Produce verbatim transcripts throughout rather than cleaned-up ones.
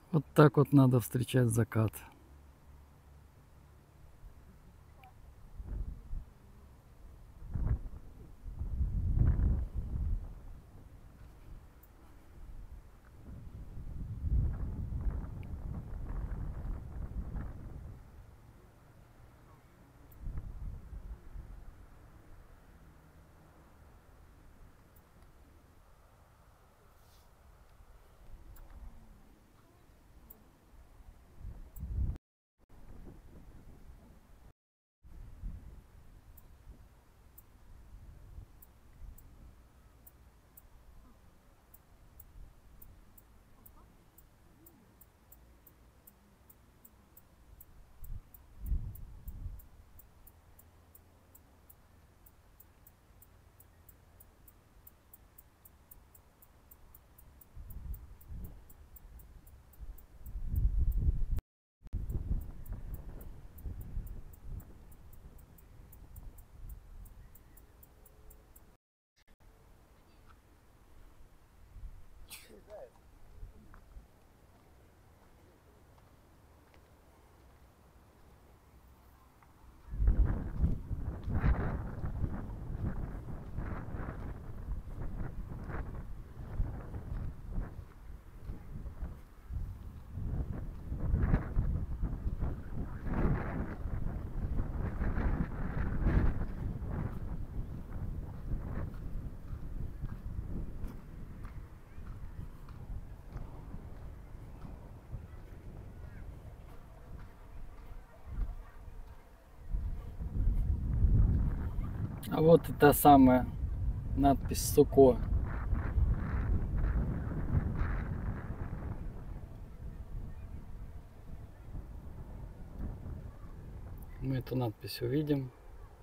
Вот так вот надо встречать закат. А вот и та самая надпись Суко. Мы эту надпись увидим.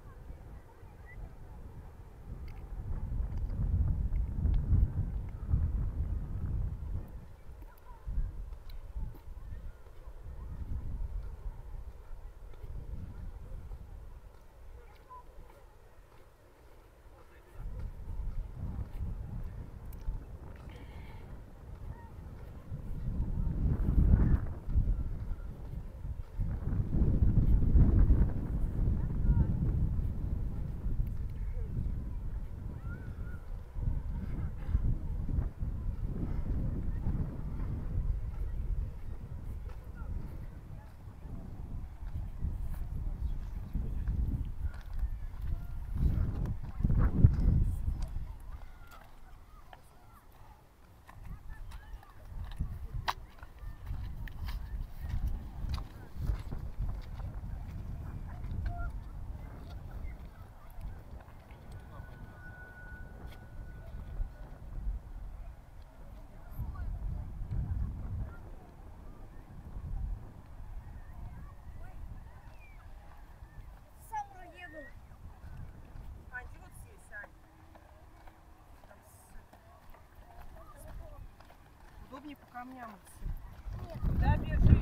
Удобнее по камням идти. Куда бежишь?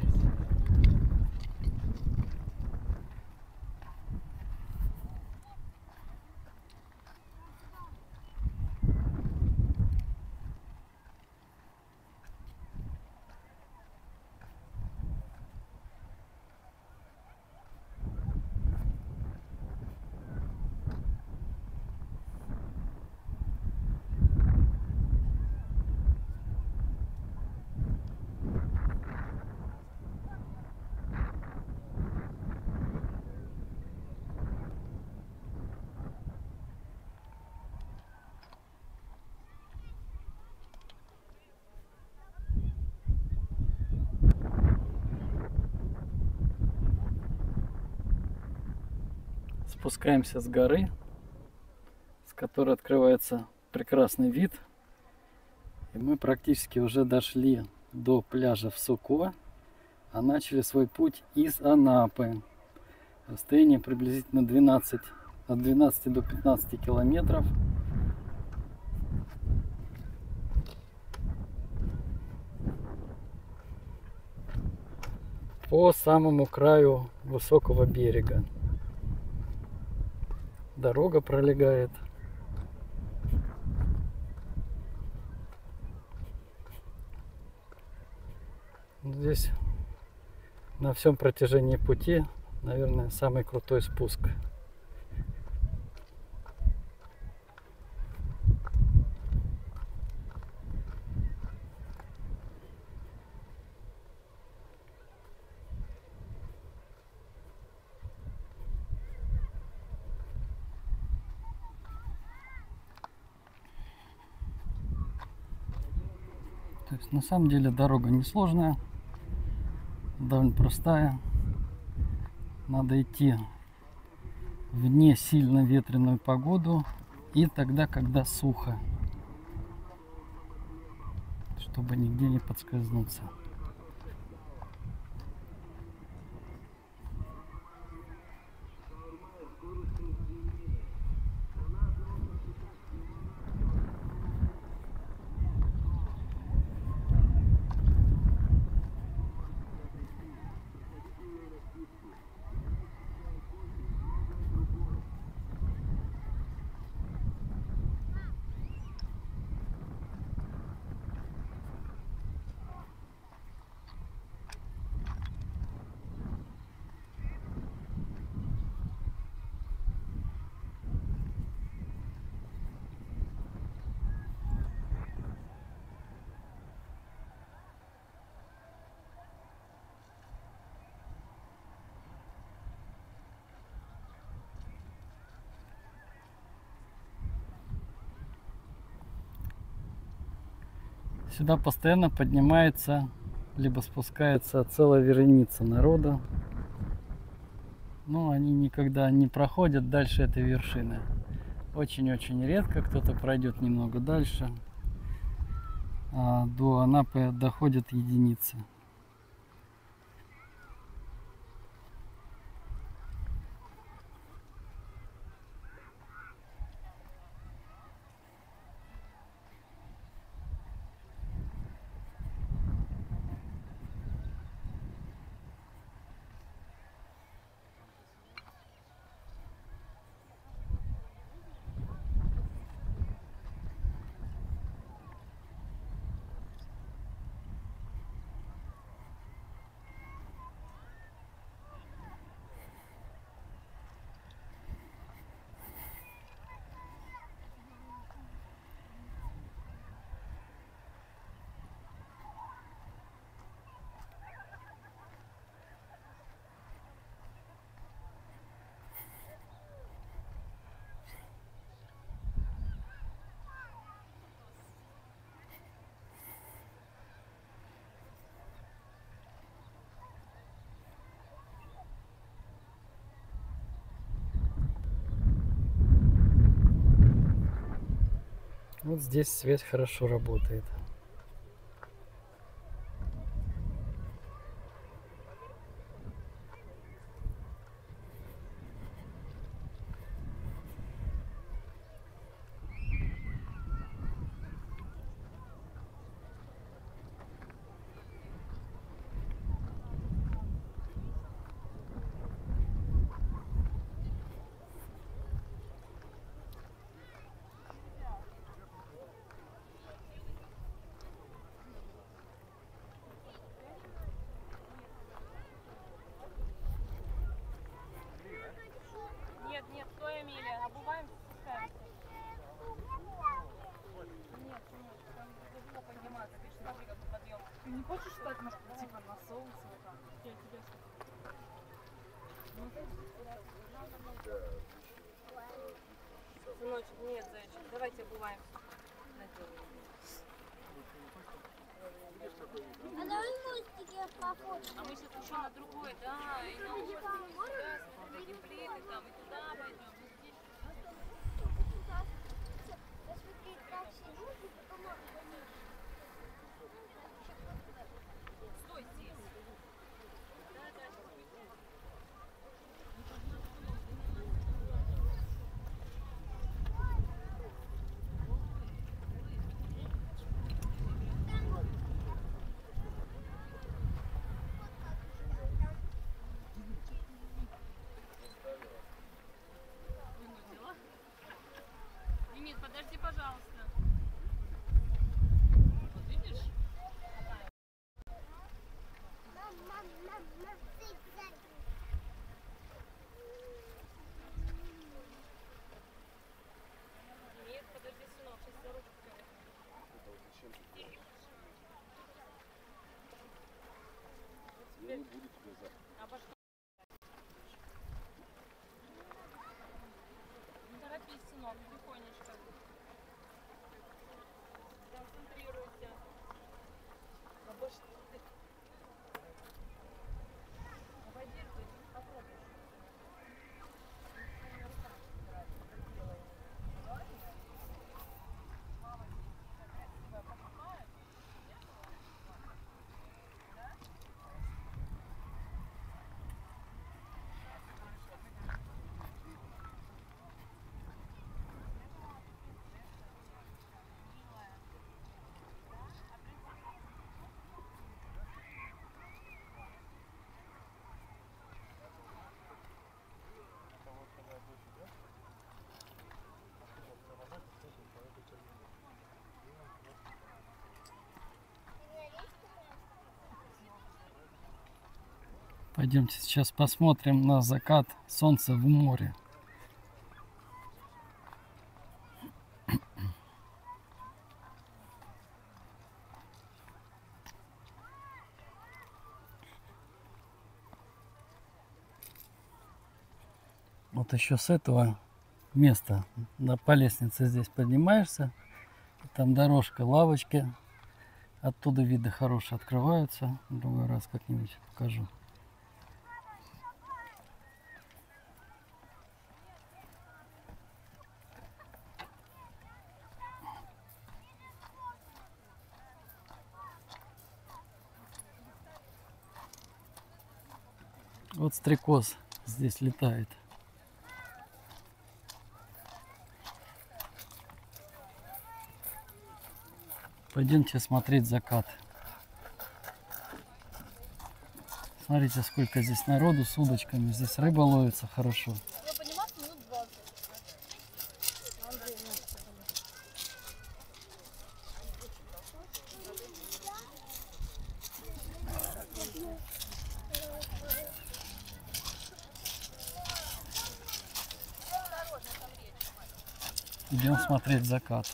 Спускаемся с горы, с которой открывается прекрасный вид. И мы практически уже дошли до пляжа в Суко, а начали свой путь из Анапы. Расстояние приблизительно двенадцать, от двенадцати до пятнадцати километров. По самому краю высокого берега. Дорога пролегает. получилось на всем протяжении пути, наверное, самый крутой спуск. То есть на самом деле дорога несложная, довольно простая. Надо идти в не сильно ветреную погоду и тогда, когда сухо, чтобы нигде не подскользнуться. Сюда постоянно поднимается, либо спускается целая вереница народа. Но они никогда не проходят дальше этой вершины. Очень-очень редко кто-то пройдет немного дальше. А до Анапы доходят единицы. Вот здесь связь хорошо работает. Нет, нет, стой, Эмилия, обуваемся, спускаемся. Нет, нет, там тяжело подниматься, ты же смотри, какой подъем. Ты не хочешь встать, может, типа на солнце вот так? Я тебе Сыночек, нет, зайчик, давайте обуваемся. А давай мостики походим. А мы сейчас еще на другой, да, и на мостик сюда, смотри, такие плиты, там, и туда пойдем. Посмотри, как все люди, потом Стой здесь. Да, да, Лимит, подожди, пожалуйста. Не торопись, сынок, тихонечко. Концентрируйся. А больше ты... Обойди, ты попробуешь. Пойдемте сейчас посмотрим на закат солнца в море. Вот еще с этого места на, по лестнице здесь поднимаешься. Там дорожка, лавочки. Оттуда виды хорошие открываются. В другой раз как-нибудь покажу. Вот стрекоз здесь летает. Пойдемте смотреть закат. Смотрите, сколько здесь народу с удочками. Здесь рыба ловится хорошо. Я понимаю, минут двадцать. Андрей, Идем смотреть закат.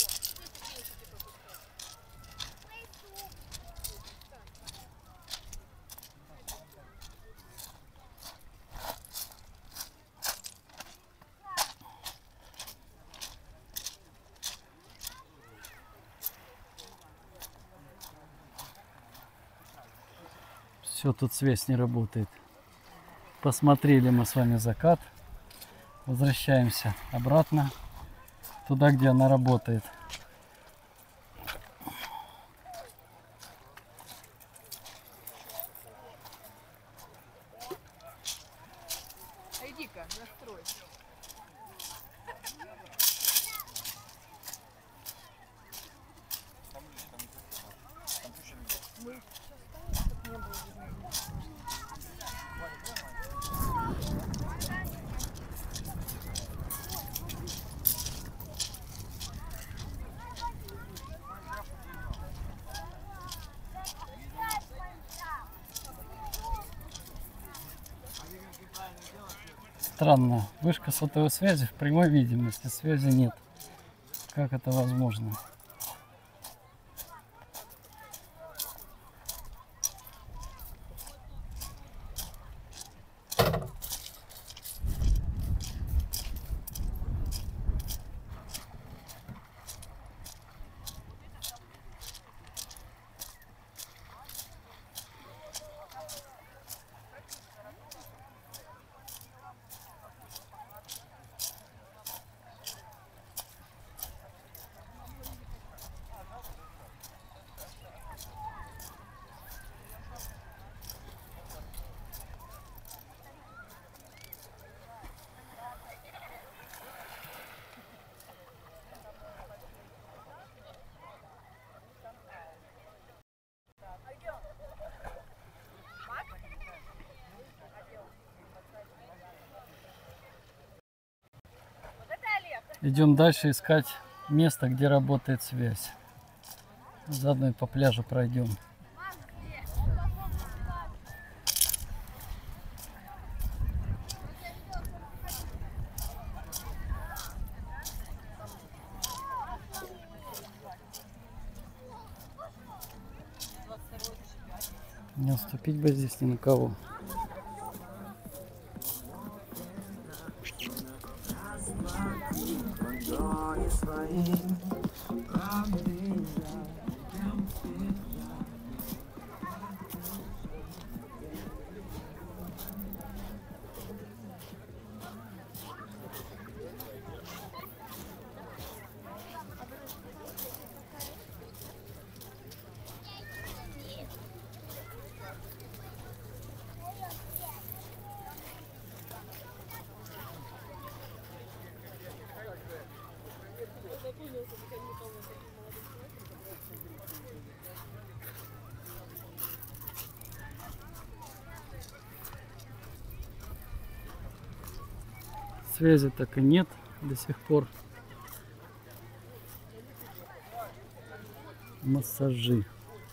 Все, тут связь не работает. Посмотрели мы с вами закат. Возвращаемся обратно туда, где она работает. иди-ка, настрой. Странно, вышка сотовой связи в прямой видимости, связи нет. Как это возможно? Идем дальше искать место, где работает связь. Заодно и по пляжу пройдем. Не уступить бы здесь ни на кого. Связи так и нет до сих пор. Массажи.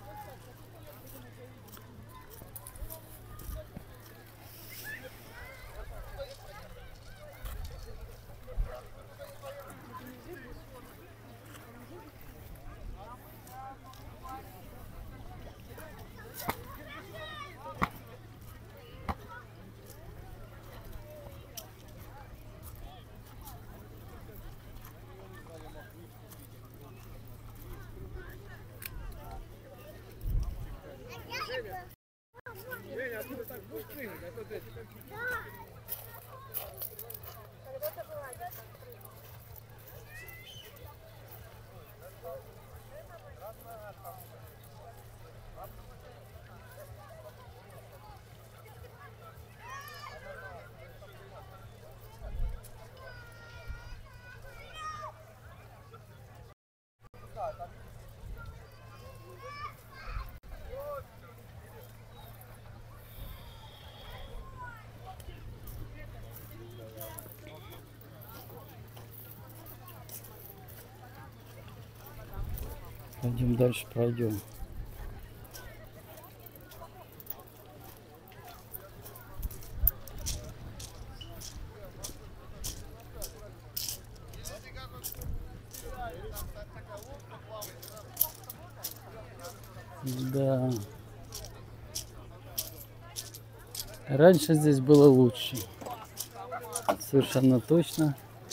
Пойдем дальше, пройдем. Да. Раньше здесь было лучше. Совершенно точно.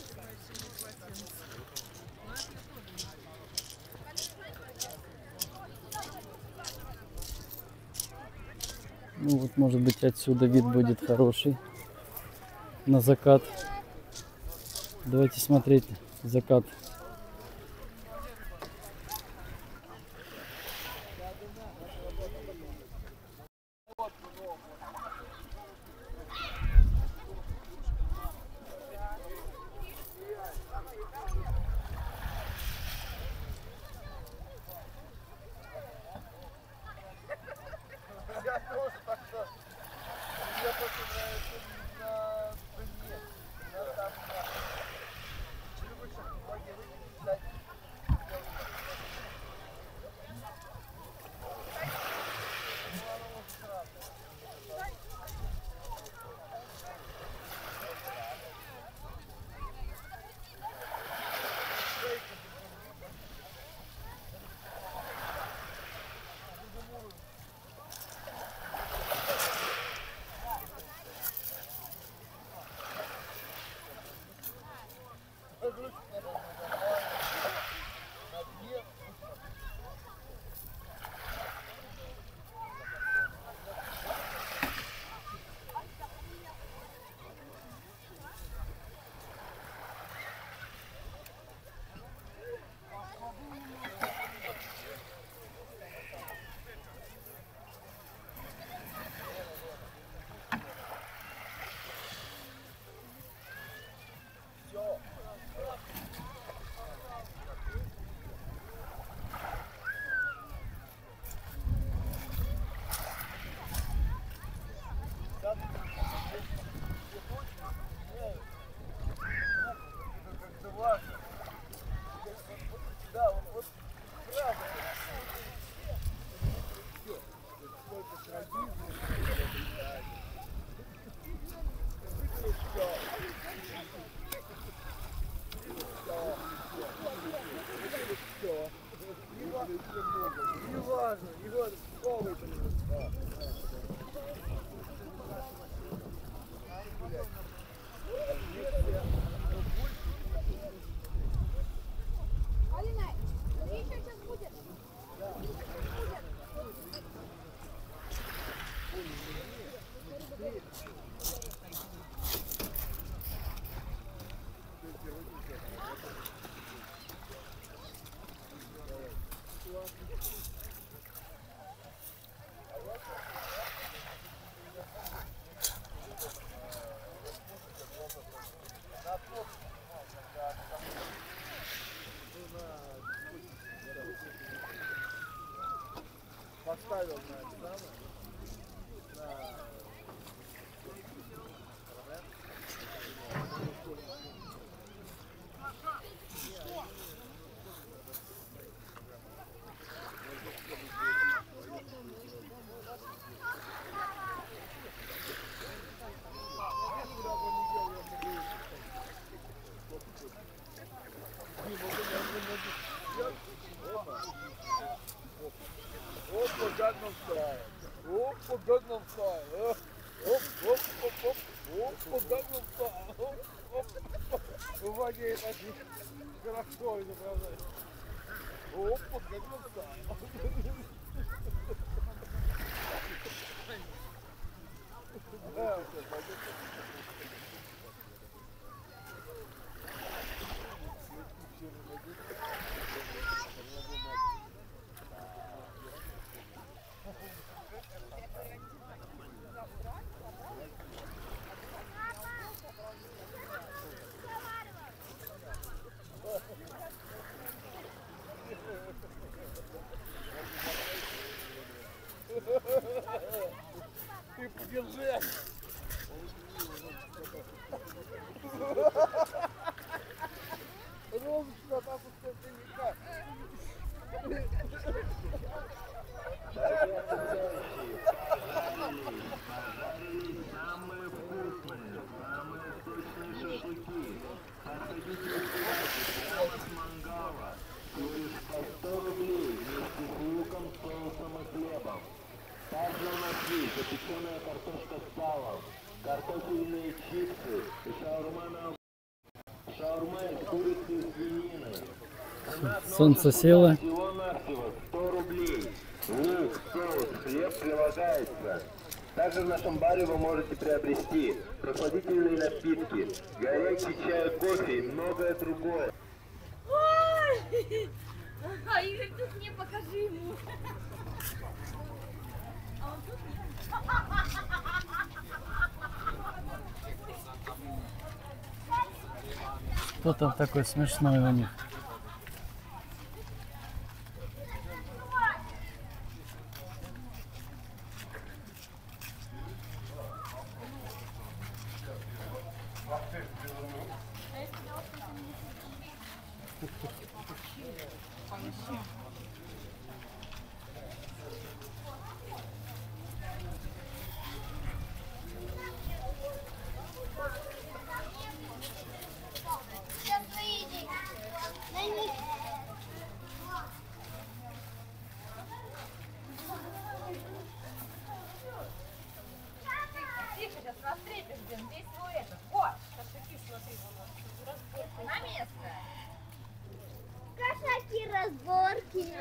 Ну вот, может быть, отсюда вид будет хороший на закат. Давайте смотреть закат. Опа, Gangnam Style. Опа, Gangnam Style. Оп, оп, оп, оп. Опа, Gangnam Style. Оп, оп. Выводит один. Хорошо изображает. Опа, Gangnam Style. Да, все, пойдет. Ты подержи! Розочка, там пускай никак. Самые вкусные, самые сочные шашлыки. Подходите с мангала. Всего лишь по сто рублей вместе с луком, соусом и хлебом. Также у нас есть запеченная картошка с салом, картофельные чипсы и шаурма на шаурма из курицы и свинины. У нас Солнце село. всего-навсего сто рублей. Лук, соус, хлеб прилагается. Также в нашем баре вы можете приобрести прохладительные напитки, горячий чай, кофе и многое другое. Ой! А Игорь, тут мне покажи ему. А он тут нет. Что там такое смешное у них? Сейчас выйди. На них. Тихо, сейчас расстрелишь, блин, весь свой этот. Вот, шашлыки, смотри, вон. На место. Кошаки разборки.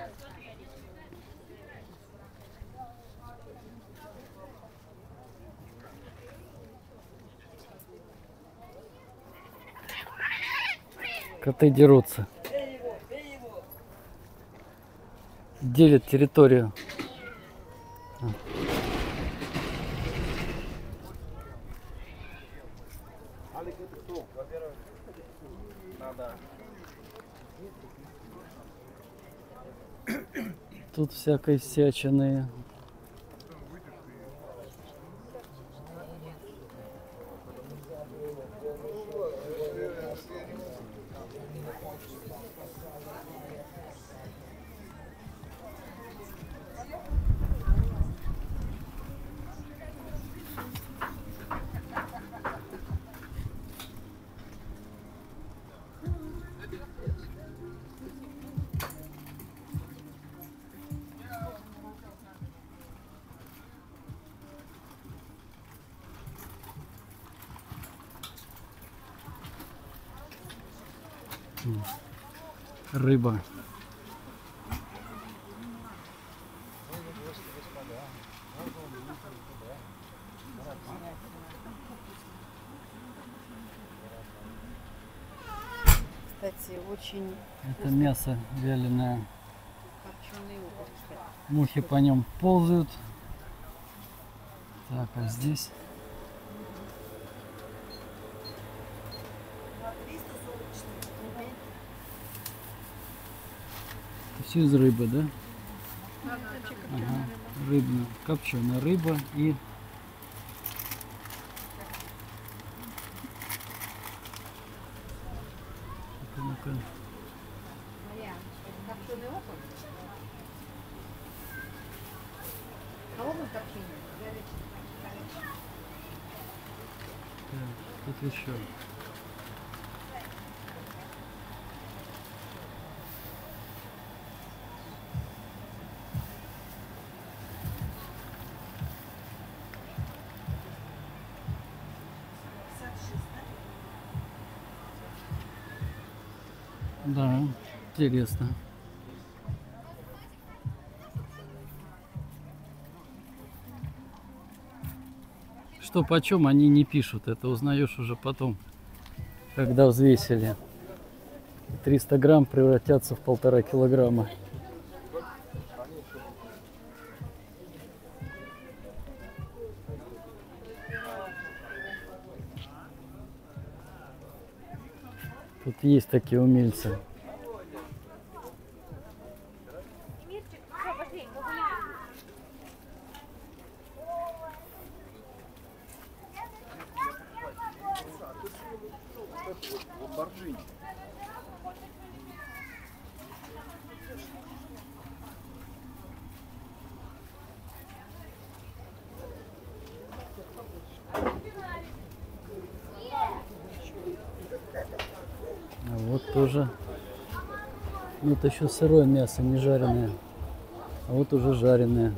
Коты дерутся. Делят территорию. Алик, это кто? Во-первых, надо... Тут всякой всячины. Рыба. Кстати, очень Это мясо вяленое. копченый угол, кстати. Мухи по нем ползают. Так, а здесь все из рыбы, да? Ага. Рыбная, копченая рыба и ну-ка, ну-ка. Копченый окунь? А окунь копченый? Так, тут еще. Да, интересно. Что почем они не пишут, это узнаешь уже потом, когда взвесили. триста грамм превратятся в полтора килограмма. Тут есть такие умельцы. Мирчик, все, пошли, погуляем. Ламборджини. А вот тоже. Ну, это еще сырое мясо, не жареное. А вот уже жареное.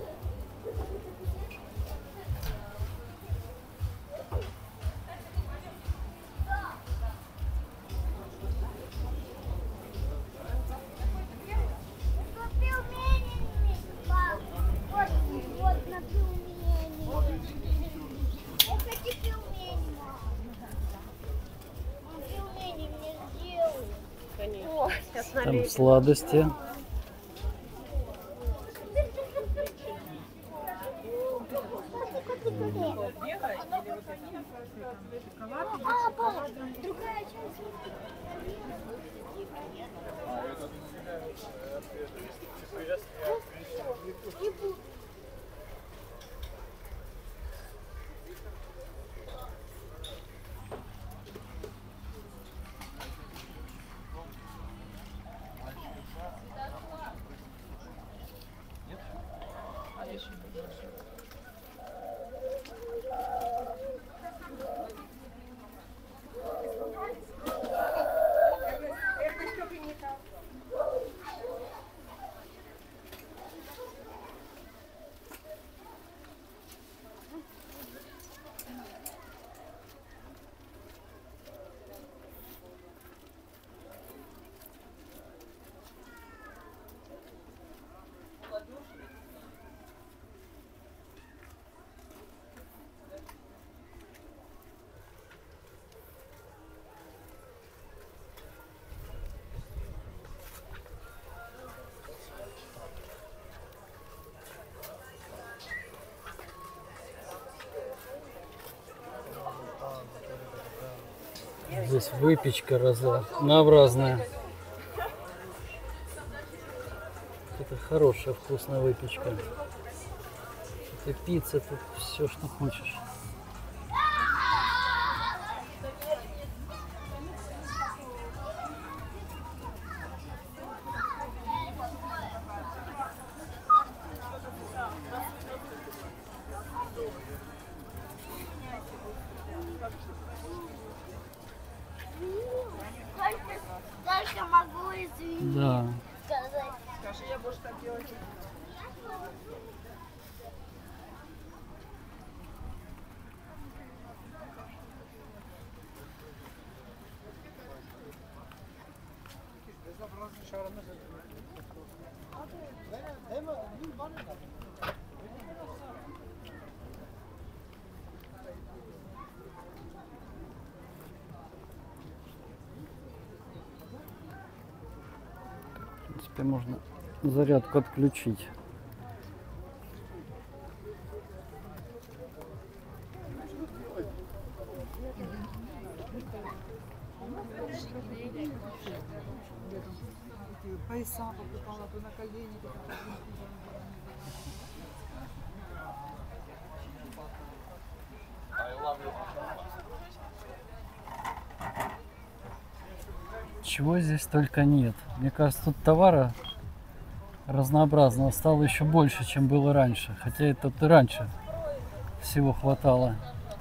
Вот, вот на пельмени. Я хочу пельмени, мама. Мам, пельмени мне сделай. О, сейчас Там сладости. А, папа, другая часть. Не буду. Здесь выпечка разнообразная. Это хорошая, вкусная выпечка. Это пицца, тут все, что хочешь. Только могу извинить. Да. Сказать. Скажи, я больше так делать. В принципе, можно зарядку отключить. Пояса покупала, то на колени. чего здесь только нет. Мне кажется, тут товара разнообразного стало еще больше, чем было раньше. Хотя это и раньше всего хватало.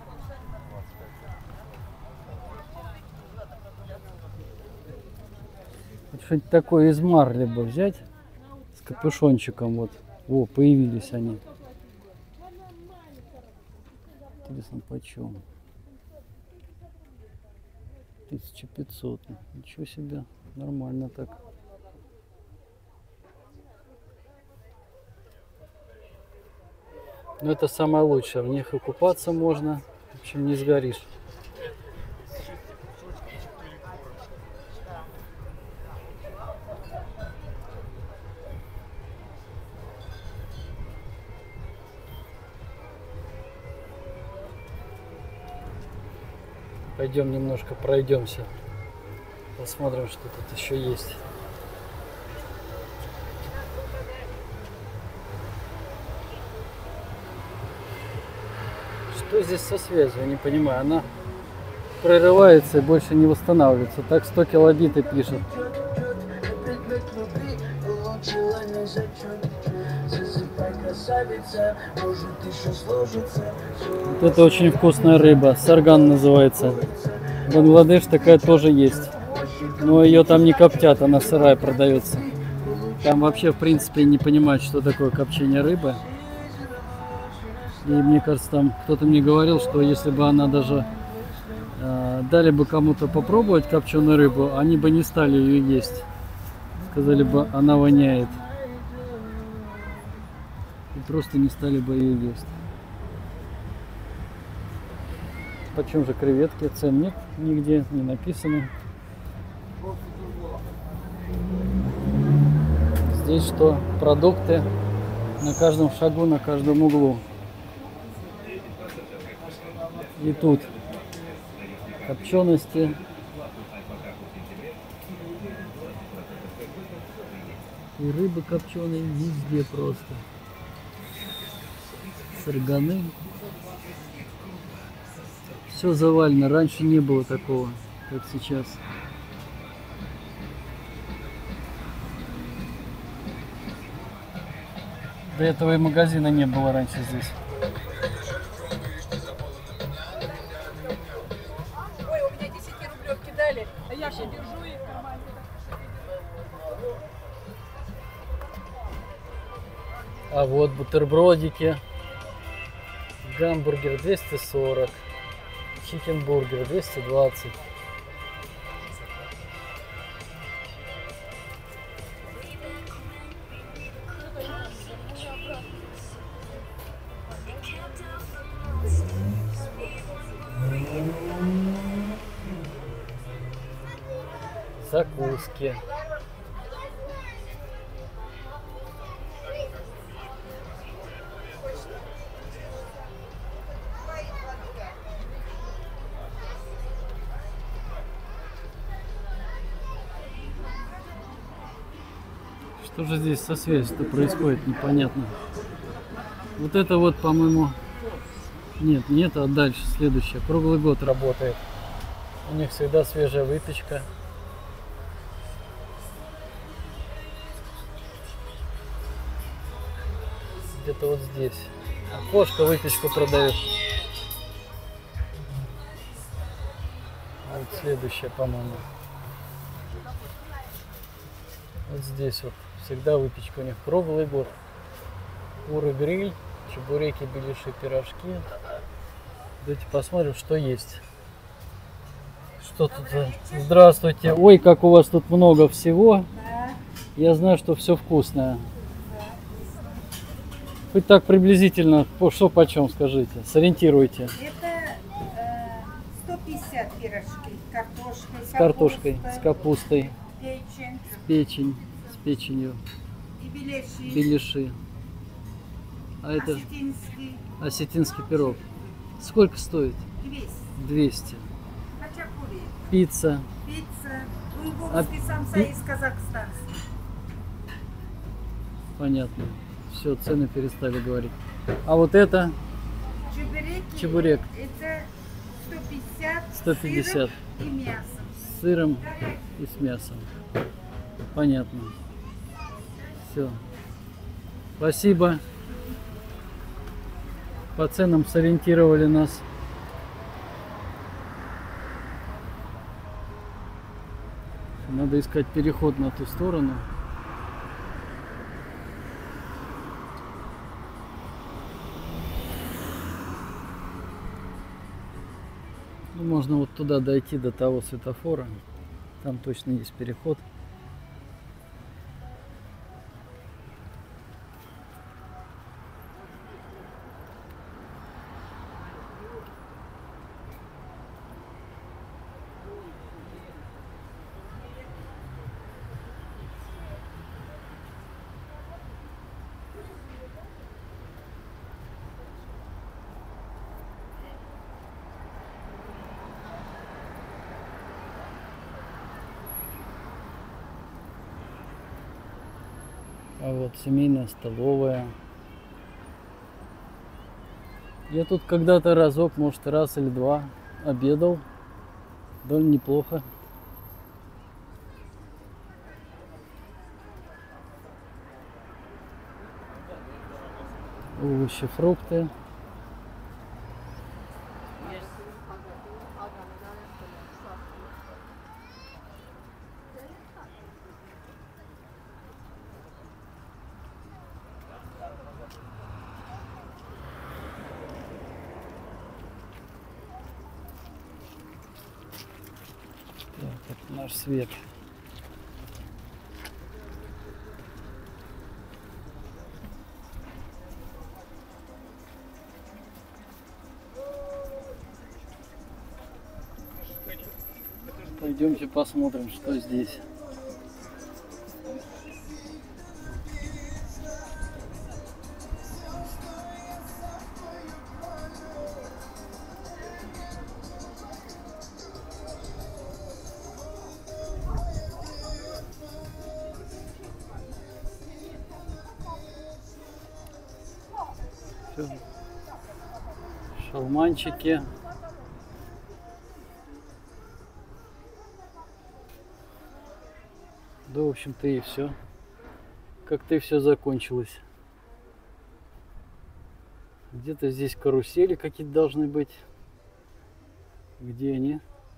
Вот что-нибудь такое из марли бы взять с капюшончиком. Вот. О, появились они. Интересно, почем? тысяча пятьсот. Ничего себе. Нормально так. Но это самое лучшее. В них и купаться можно. В общем, не сгоришь. Пойдем немножко пройдемся. Посмотрим, что тут еще есть. Что здесь со связью? Я не понимаю. Она прерывается и больше не восстанавливается. Так сто килобит и пишет. Вот это очень вкусная рыба. Сарган называется. В Бангладеш такая тоже есть. Но ее там не коптят, она сырая продается. Там вообще в принципе не понимают, что такое копчение рыбы. И мне кажется, там кто-то мне говорил, что если бы она даже э, дали бы кому-то попробовать копченую рыбу, они бы не стали ее есть. Сказали бы, она воняет. И просто не стали бы ее есть. Почем же креветки? Цен нет нигде, не написано. Здесь что? Продукты на каждом шагу, на каждом углу. И тут копчености. И рыбы копченые везде просто. Сарганы. Все завалено. Раньше не было такого, как сейчас. До этого и магазина не было раньше здесь. Ой, у меня десять рублевки дали, а я все держу их в кармане. А вот бутербродики. Гамбургер двести сорок. Чикенбургер двести двадцать. Закуски. Что же здесь со связью-то происходит, непонятно. Вот это вот, по-моему, нет, нет, а дальше следующее. Круглый год работает. У них всегда свежая выпечка. Где-то вот здесь. Окошко выпечку продает. Вот следующее, по-моему. Вот здесь вот. Всегда выпечка у них круглый год. Куры гриль, чебуреки, беляши, пирожки. Давайте посмотрим, что есть. Что тут? Здравствуйте. Ой, как у вас тут много всего. Я знаю, что все вкусное. Хоть так приблизительно, по что почем, скажите, сориентируйте. Это э, сто пятьдесят пирожки с картошкой, С картошкой, с капустой, печень с печень, с печенью, и беляши, беляши. А это осетинский осетинский пирог. Сколько стоит? двести, двести. хачапури, Пицца. пицца, уйгурский самса пи- из Казахстана. Понятно. Все, цены перестали говорить. А вот это Чебуреки, чебурек. это сто пятьдесят, сто пятьдесят. сыром и мясом. с сыром и с мясом. Понятно. Все. Спасибо. По ценам сориентировали нас. Надо искать переход на ту сторону. Ну, можно вот туда дойти до того светофора. Там точно есть переход. А вот семейная столовая. Я тут когда-то разок, может раз или два обедал. Довольно неплохо. Овощи, фрукты. Так, это наш свет. Пойдемте посмотрим, что здесь. Всё. Шалманчики. Да, в общем-то и все. Как-то и все закончилось. Где-то здесь карусели какие-то должны быть. Где они?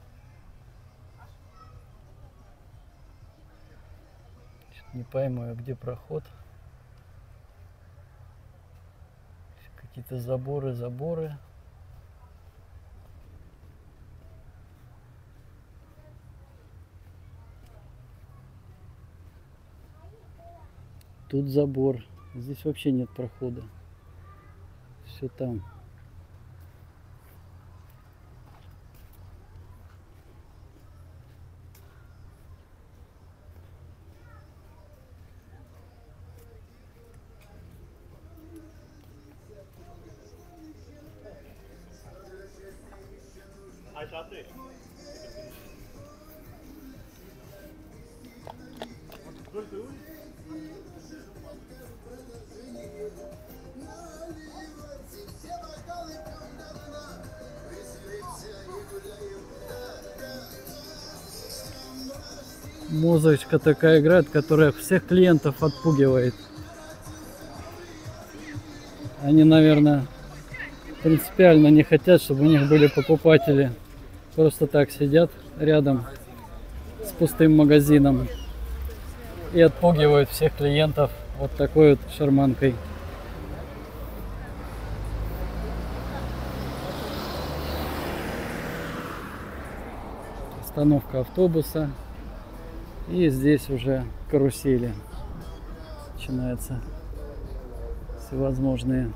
Что-то не пойму, где проход. Какие-то заборы, заборы. Тут забор. Здесь вообще нет прохода. Все там. Музычка такая играет, которая всех клиентов отпугивает. Они, наверное, принципиально не хотят, чтобы у них были покупатели. Просто так сидят рядом с пустым магазином и отпугивают всех клиентов вот такой вот шарманкой. Остановка автобуса. И здесь уже карусели. Начинаются всевозможные.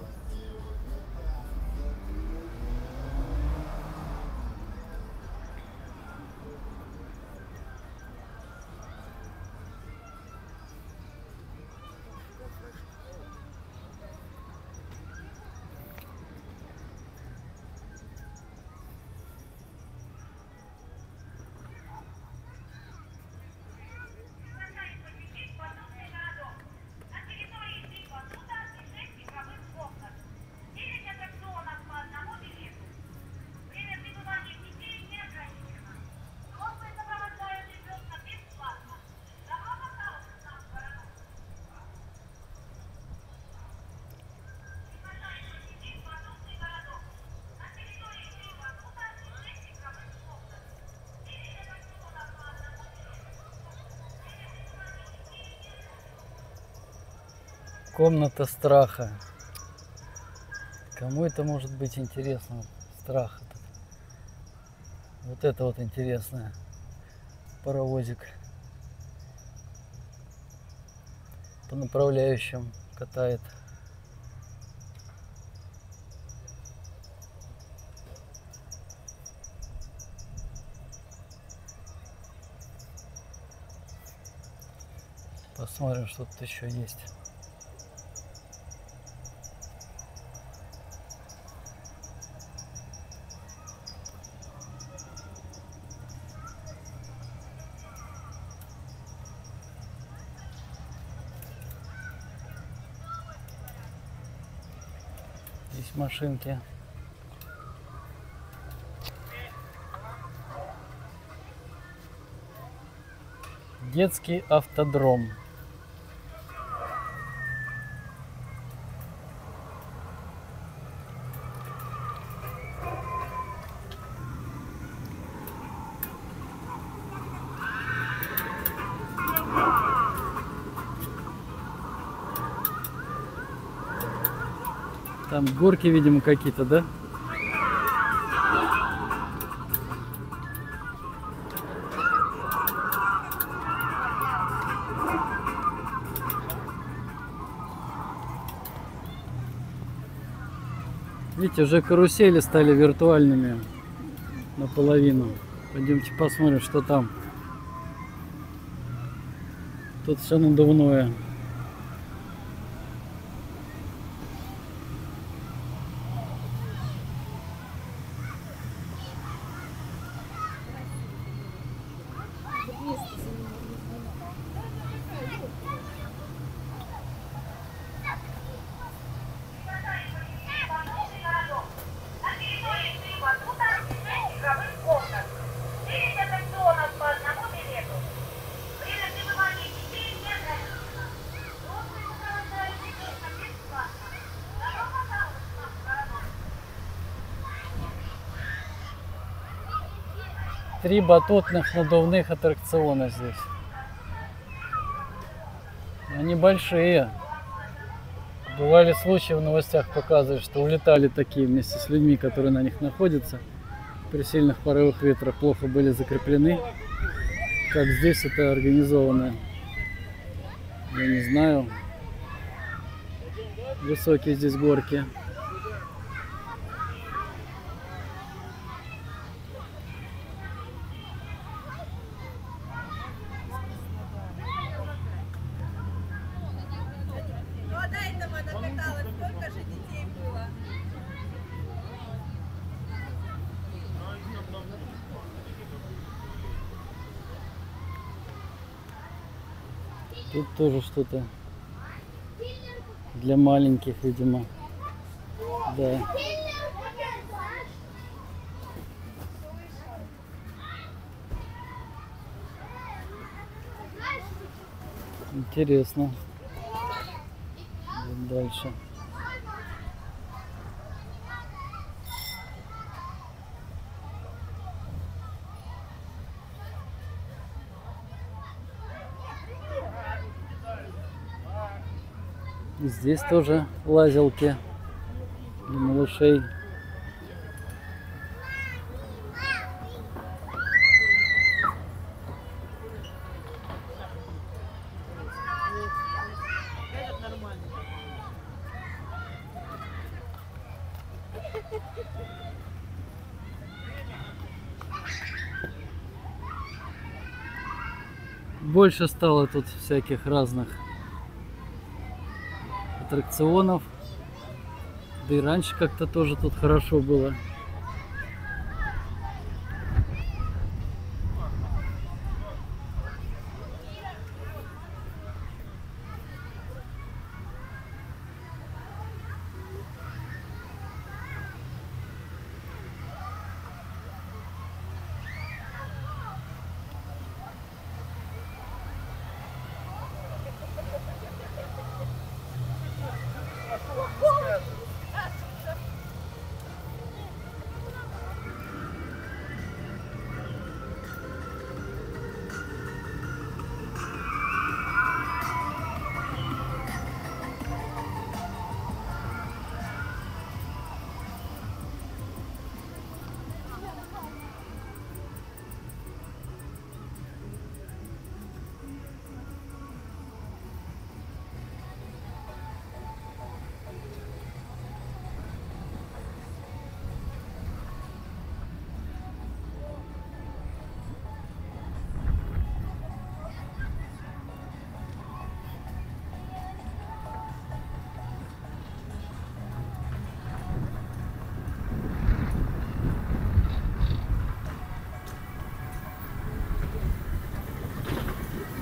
Комната страха. Кому это может быть интересно? Страх этот. Вот это вот интересное. Паровозик по направляющим катает. Посмотрим, что тут еще есть. Здесь машинки. Детский автодром. Там горки, видимо, какие-то, да? Видите, уже карусели стали виртуальными наполовину. Пойдемте посмотрим, что там. Тут все надувное. Три батутных надувных аттракциона здесь. Они большие. Бывали случаи, в новостях показывают, что улетали такие вместе с людьми, которые на них находятся. При сильных порывах ветра плохо были закреплены. Как здесь это организовано, я не знаю. Высокие здесь горки. Тут тоже что-то для маленьких, видимо. Да. Интересно. Идем дальше. Здесь тоже лазилки для малышей. Больше стало тут всяких разных аттракционов. Да и раньше как-то тоже тут хорошо было.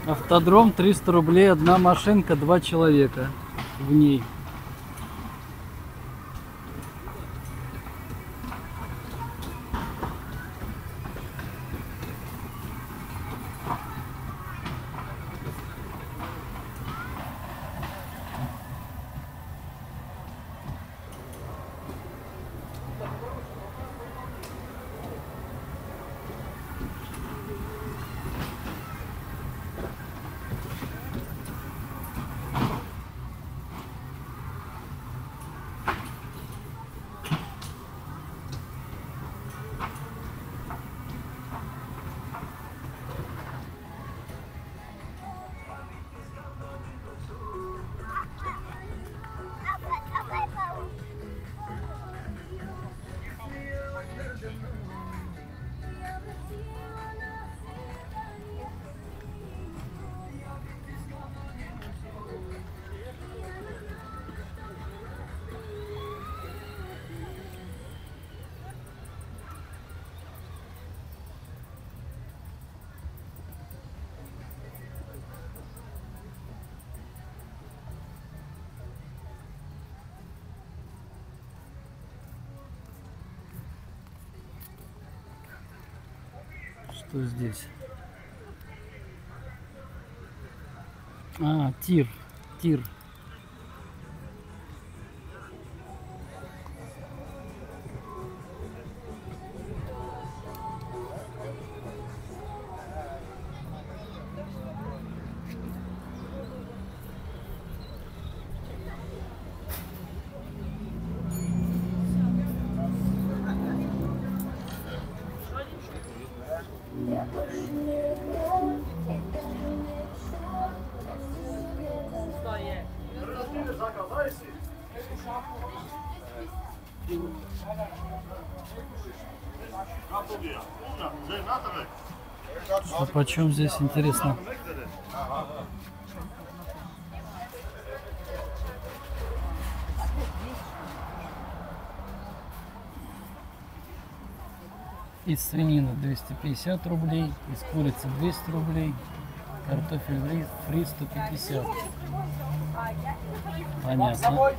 Автодром триста рублей, одна машинка, два человека в ней. Что здесь? А, тир, тир. А почем здесь, интересно? Из свинины двести пятьдесят рублей, из курицы двести рублей, картофель фри, фри сто пятьдесят. Понятно.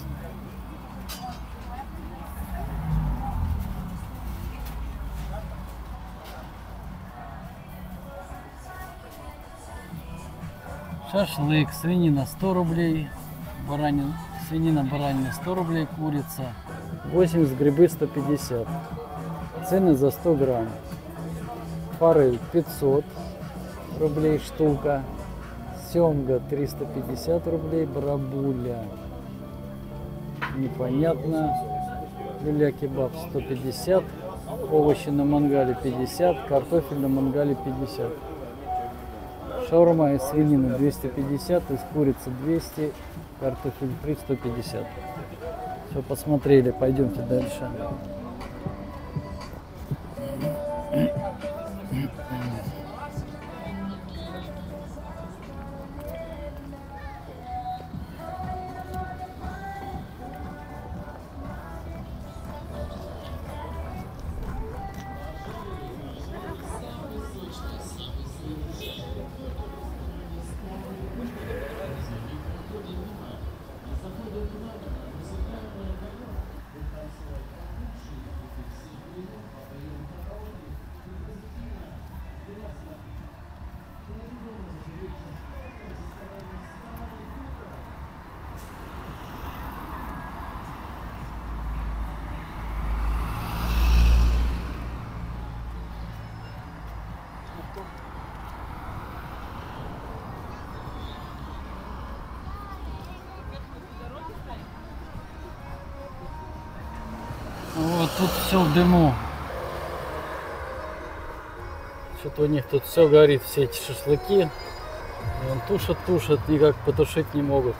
Шашлык, свинина сто рублей, баранина, свинина, баранина сто рублей, курица восемьдесят, грибы сто пятьдесят. Цены за сто грамм. Форель пятьсот рублей штука, семга триста пятьдесят рублей, барабуля непонятно, люля-кебаб сто пятьдесят, овощи на мангале пятьдесят, картофель на мангале пятьдесят. Шаурма из свинины двести пятьдесят, из курицы двести, картофель фри сто пятьдесят. Все, посмотрели, пойдемте дальше. Вот тут все в дыму. Что-то у них тут все горит, все эти шашлыки. И он тушат, тушат, никак потушить не могут.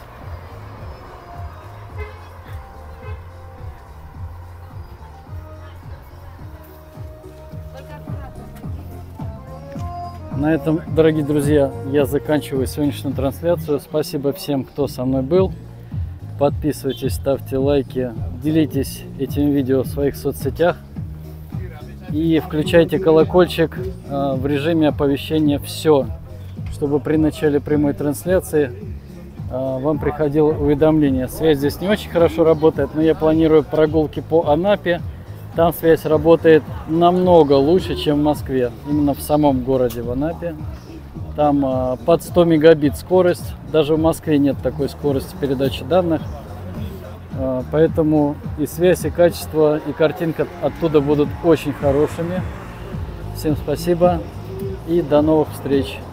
На этом, дорогие друзья, я заканчиваю сегодняшнюю трансляцию. Спасибо всем, кто со мной был. Подписывайтесь, ставьте лайки, делитесь этим видео в своих соцсетях. И включайте колокольчик в режиме оповещения «Все», чтобы при начале прямой трансляции э, вам приходило уведомление. Связь здесь не очень хорошо работает, но я планирую прогулки по Анапе. Там связь работает намного лучше, чем в Москве, именно в самом городе, в Анапе. Там э, под сто мегабит скорость, даже в Москве нет такой скорости передачи данных. Э, поэтому и связь, и качество, и картинка оттуда будут очень хорошими. Всем спасибо и до новых встреч!